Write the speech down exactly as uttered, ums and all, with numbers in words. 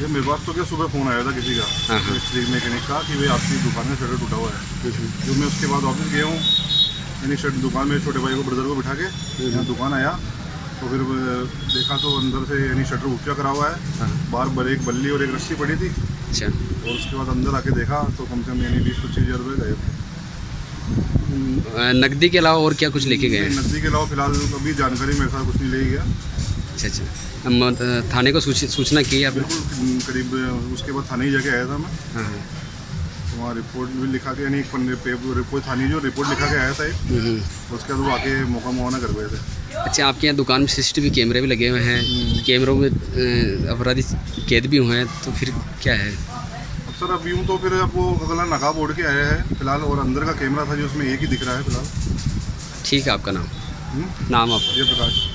ये मेरे पास तो क्या सुबह फ़ोन आया था किसी का मिस्त्री मैकेनिक का कि भाई आपकी दुकान में शटर टूटा हुआ है। जो मैं उसके बाद ऑफिस गया हूँ, यानी शटर दुकान में छोटे भाई को ब्रदर को बिठा के यहाँ दुकान आया तो फिर देखा तो अंदर से यानी शटर ऊँचा करा हुआ है, बाहर बर एक बल्ली और एक रस्सी पड़ी थी। अच्छा। और उसके बाद अंदर आके देखा तो कम से कम यानी बीस पच्चीस हज़ार रुपये गए थे। नकदी के अलावा और क्या कुछ लेके गए? नकदी के अलावा फिलहाल अभी जानकारी मेरे साथ कुछ नहीं ले गया। अच्छा अच्छा। हम थाने को सूचना की आपने? बिल्कुल, करीब उसके बाद थाने ही जाके आया था मैं। हाँ। तो वहाँ रिपोर्ट भी लिखा के यानी एक पन्ने पे रिपोर्ट थाने जो रिपोर्ट लिखा के आया था एक, उसके बाद वो आके मौका मुआवना कर गए थे। अच्छा, आपके यहाँ दुकान में सीसीटीवी कैमरे भी लगे हुए हैं, कैमरों में अपराधी कैद भी हुए हैं, तो फिर क्या है? अब सर अब यूँ तो फिर अब वो अगला नकाब ओढ़ के आया है फिलहाल, और अंदर का कैमरा था जो उसमें एक ही दिख रहा है फिलहाल। ठीक है, आपका नाम? हुँ? नाम आप? जय प्रकाश।